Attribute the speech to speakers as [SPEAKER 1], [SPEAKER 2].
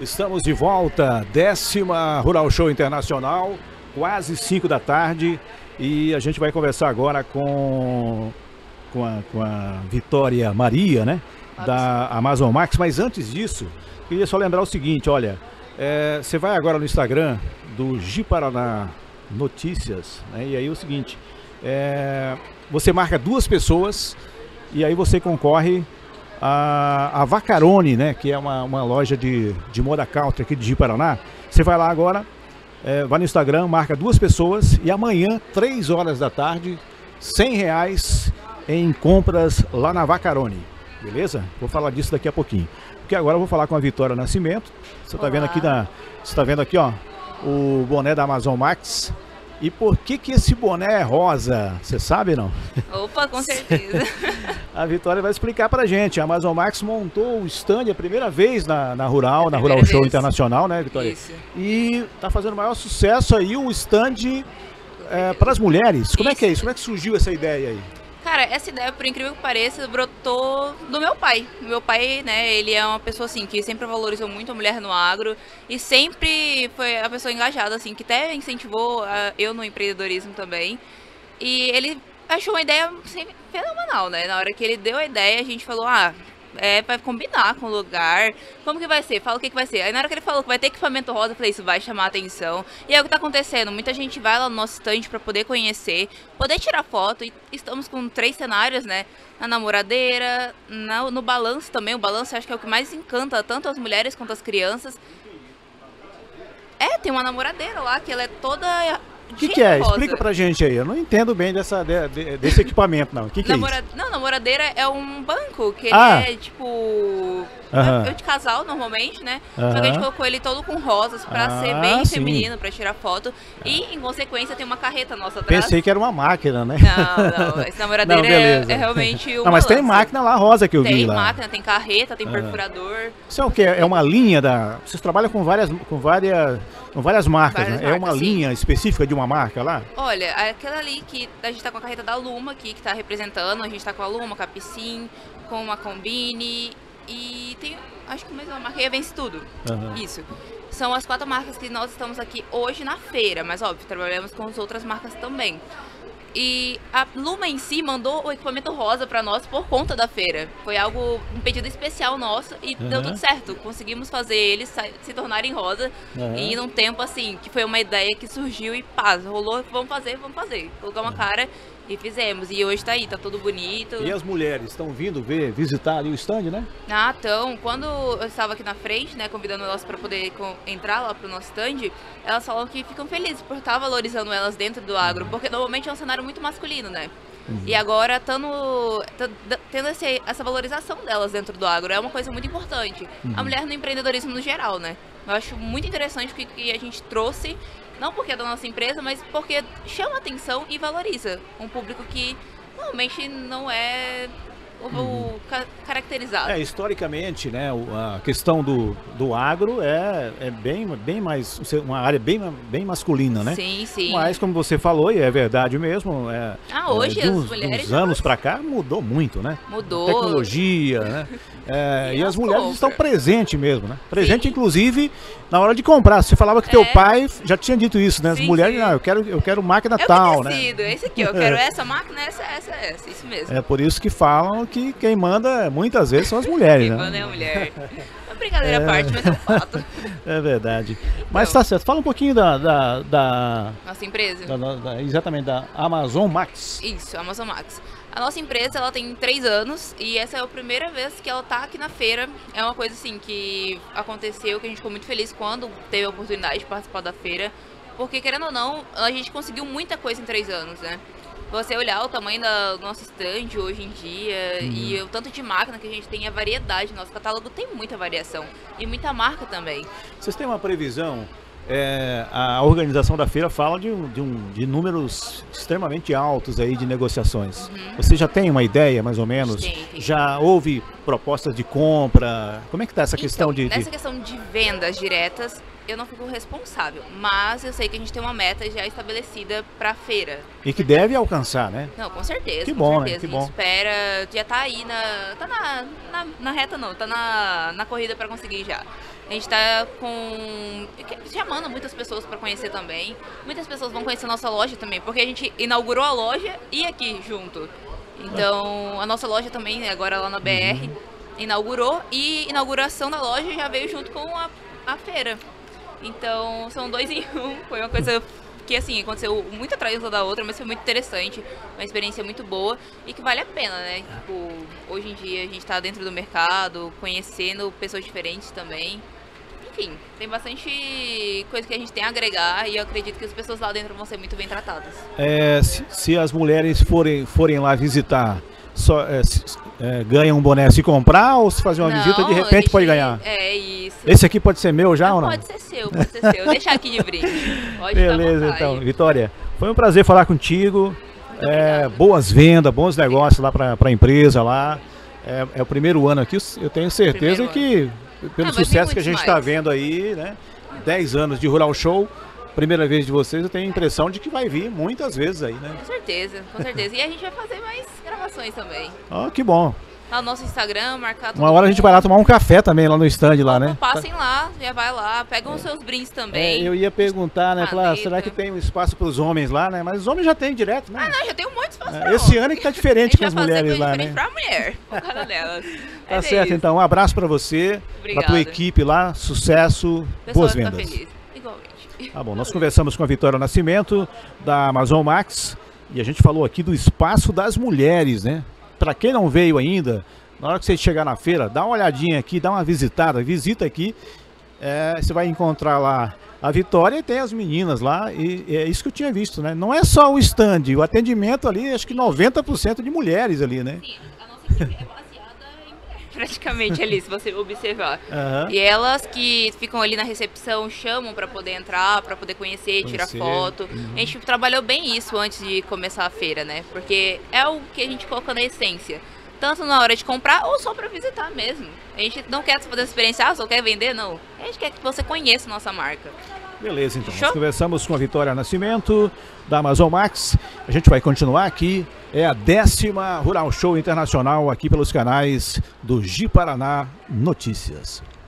[SPEAKER 1] Estamos de volta, 10ª Rural Show Internacional, quase 5 da tarde, e a gente vai conversar agora com a Vitória Maria, né, da Amazon Max. Mas antes disso, queria só lembrar o seguinte, olha, você vai agora no Instagram do Ji-Paraná Notícias, né, e aí é o seguinte, você marca 2 pessoas e aí você concorre a Vaccaroni, né, que é uma loja de moda country aqui de Ji-Paraná. Você vai lá agora, vai no Instagram, marca 2 pessoas e amanhã, 3 horas da tarde, R$100 em compras lá na Vaccaroni, beleza? Vou falar disso daqui a pouquinho, porque agora eu vou falar com a Vitória Nascimento. Você está vendo aqui, você tá vendo aqui, ó, o boné da Amazon Max. E por que esse boné é rosa? Você sabe, não?
[SPEAKER 2] Opa, com certeza.
[SPEAKER 1] A Vitória vai explicar pra gente. A Amazon Max montou o stand a primeira vez na Rural Show Internacional, né, Vitória?
[SPEAKER 2] Isso.
[SPEAKER 1] E tá fazendo o maior sucesso aí o stand para as mulheres. Como é que é isso? Como é que surgiu essa ideia aí?
[SPEAKER 2] Cara, essa ideia, por incrível que pareça, brotou do meu pai. Meu pai, né, ele é uma pessoa assim que sempre valorizou muito a mulher no agro e sempre foi a pessoa engajada assim, que até incentivou eu no empreendedorismo também. E ele achou uma ideia assim, fenomenal, né? Na hora que ele deu a ideia, a gente falou, vai combinar com o lugar, como que vai ser? Fala o que vai ser. Aí na hora que ele falou que vai ter equipamento rosa, eu falei, isso vai chamar a atenção. E é o que tá acontecendo, muita gente vai lá no nosso stand para poder conhecer, poder tirar foto, e estamos com 3 cenários, né? Na namoradeira, no balanço também, o balanço eu acho que é o que mais encanta tanto as mulheres quanto as crianças. Tem uma namoradeira lá, que ela é toda...
[SPEAKER 1] O que é? Explica pra gente aí. Eu não entendo bem desse equipamento, não. O que é isso?
[SPEAKER 2] Não, namoradeira é um banco que ele é tipo... É de casal, normalmente, né? Só que a gente colocou ele todo com rosas pra ser bem feminino, pra tirar foto. E, em consequência, tem uma carreta nossa atrás.
[SPEAKER 1] Pensei que era uma máquina, né?
[SPEAKER 2] Não. Esse namoradeira é realmente uma
[SPEAKER 1] mas tem máquina lá rosa que eu vi lá.
[SPEAKER 2] Tem máquina, tem carreta, tem perfurador.
[SPEAKER 1] Isso é o quê? É uma linha da... Vocês trabalham com várias marcas, né? É uma linha específica de uma marca lá?
[SPEAKER 2] Olha, aquela ali que a gente tá com a carreta da Luma aqui, que tá representando. A gente tá com a Luma, com a Piscin, com a Combine... E tem, acho que mais uma marca, e a Vence Tudo. Isso. São as 4 marcas que nós estamos aqui hoje na feira, mas óbvio, trabalhamos com as outras marcas também. E a Luma em si mandou o equipamento rosa para nós por conta da feira. Foi um pedido especial nosso e deu tudo certo. Conseguimos fazer eles se tornarem rosa e num tempo assim, que foi uma ideia que surgiu e paz, rolou, vamos fazer. Colocar uma cara e fizemos. E hoje tá aí, tá tudo bonito.
[SPEAKER 1] E as mulheres estão vindo visitar ali o stand, né?
[SPEAKER 2] Então, quando eu estava aqui na frente, né, convidando elas para poder entrar lá pro nosso stand, elas falam que ficam felizes por estar valorizando elas dentro do agro, porque normalmente é um cenário muito masculino, né? E agora tendo essa valorização delas dentro do agro é uma coisa muito importante. A mulher no empreendedorismo no geral, né? Eu acho muito interessante o que a gente trouxe, não porque é da nossa empresa, mas porque chama atenção e valoriza um público que normalmente não é caracterizado.
[SPEAKER 1] Historicamente, né, a questão do agro é bem mais, uma área bem masculina, né?
[SPEAKER 2] Sim.
[SPEAKER 1] Mas como você falou, e é verdade mesmo,
[SPEAKER 2] hoje as mulheres...
[SPEAKER 1] uns anos pra cá mudou muito, né?
[SPEAKER 2] Mudou.
[SPEAKER 1] Tecnologia, né? E as mulheres estão presentes mesmo, né? Presente, inclusive, na hora de comprar. Você falava que teu pai já tinha dito isso, né? As mulheres, não, eu quero máquina tal, né?
[SPEAKER 2] Esse aqui, eu quero essa máquina, essa, isso mesmo.
[SPEAKER 1] É por isso que falam que quem manda muitas vezes são as mulheres,
[SPEAKER 2] né? Quem manda é a mulher. É brincadeira à parte, mas é um fato.
[SPEAKER 1] É verdade. Mas tá certo. Fala um pouquinho da
[SPEAKER 2] nossa empresa.
[SPEAKER 1] Exatamente, da Amazon Max.
[SPEAKER 2] Isso, Amazon Max. A nossa empresa, ela tem 3 anos e essa é a primeira vez que ela tá aqui na feira. É uma coisa assim que aconteceu, que a gente ficou muito feliz quando teve a oportunidade de participar da feira. Porque, querendo ou não, a gente conseguiu muita coisa em 3 anos, né? Você olhar o tamanho do nosso stand hoje em dia e o tanto de máquina que a gente tem, a variedade, nosso catálogo tem muita variação e muita marca também.
[SPEAKER 1] Vocês têm uma previsão? A organização da feira fala de números extremamente altos aí de negociações. Você já tem uma ideia, mais ou menos?
[SPEAKER 2] Tem.
[SPEAKER 1] Já houve propostas de compra? Como é que está essa questão
[SPEAKER 2] Nessa questão de vendas diretas, eu não fico responsável, mas eu sei que a gente tem uma meta já estabelecida pra feira.
[SPEAKER 1] E que deve alcançar, né?
[SPEAKER 2] Não, com certeza.
[SPEAKER 1] Que bom,
[SPEAKER 2] com certeza.
[SPEAKER 1] né? Que
[SPEAKER 2] A
[SPEAKER 1] bom.
[SPEAKER 2] gente espera, já tá aí na reta não, tá na corrida pra conseguir já. A gente tá chamando muitas pessoas pra conhecer também. Muitas pessoas vão conhecer a nossa loja também, porque a gente inaugurou a loja e aqui junto. Então, a nossa loja também, agora lá na BR, inaugurou, e inauguração da loja já veio junto com a feira. Então, são 2 em 1. Foi uma coisa que, assim, aconteceu muito atrás uma da outra, mas foi muito interessante, uma experiência muito boa e que vale a pena, né? Tipo, hoje em dia a gente tá dentro do mercado, conhecendo pessoas diferentes também. Enfim, tem bastante coisa que a gente tem a agregar e eu acredito que as pessoas lá dentro vão ser muito bem tratadas.
[SPEAKER 1] Se as mulheres forem lá visitar, ganham um boné se comprar, ou se fazer uma visita, de repente pode ganhar?
[SPEAKER 2] É isso.
[SPEAKER 1] Esse aqui pode ser meu já ou não?
[SPEAKER 2] Pode ser seu, pode ser seu. Deixar aqui de brinde. Pode
[SPEAKER 1] Beleza, então. Vitória, foi um prazer falar contigo. Boas vendas, bons negócios lá para a empresa lá. É o primeiro ano aqui, eu tenho certeza que, pelo sucesso que a gente está vendo aí, né? 10 anos de Rural Show, primeira vez de vocês, eu tenho a impressão de que vai vir muitas vezes aí, né?
[SPEAKER 2] Com certeza, com certeza. E a gente vai fazer mais gravações também.
[SPEAKER 1] Ó, que bom.
[SPEAKER 2] Lá no nosso Instagram, marcar tudo.
[SPEAKER 1] Uma hora a gente vai lá tomar um café também lá no stand lá, né?
[SPEAKER 2] Passem lá, já vai lá, pegam os seus brindes também.
[SPEAKER 1] Eu ia perguntar, né? Falar, será que tem um espaço para os homens lá, né? Mas os homens já tem direto, né?
[SPEAKER 2] Ah, não, já tem um monte de espaço.
[SPEAKER 1] Esse ano é que tá diferente com as mulheres lá, né?
[SPEAKER 2] Pra mulher, por causa delas.
[SPEAKER 1] Tá certo, então. Um abraço para você, pra tua equipe lá, sucesso, boas vendas.
[SPEAKER 2] Feliz. Igualmente.
[SPEAKER 1] Tá bom, nós conversamos com a Vitória Nascimento, da Amazon Max, e a gente falou aqui do espaço das mulheres, né? Para quem não veio ainda, na hora que você chegar na feira, dá uma olhadinha aqui, dá uma visitada, visita aqui, você vai encontrar lá a Vitória e tem as meninas lá, e é isso que eu tinha visto, né? Não é só o stand, o atendimento ali, acho que 90% de mulheres ali, né?
[SPEAKER 2] Sim, a nossa equipe é baseada em mulher, praticamente ali, se você observar.
[SPEAKER 1] Uhum.
[SPEAKER 2] E elas que ficam ali na recepção chamam para poder entrar, para poder conhecer, tirar foto. A gente trabalhou bem isso antes de começar a feira, né? Porque é o que a gente coloca na essência. Tanto na hora de comprar ou só para visitar mesmo. A gente não quer fazer essa experiência, só quer vender, não. A gente quer que você conheça nossa marca.
[SPEAKER 1] Beleza, então. Nós conversamos com a Vitória Nascimento, da Amazon Max. A gente vai continuar aqui. É a 10ª Rural Show Internacional aqui pelos canais do Ji Paraná Notícias.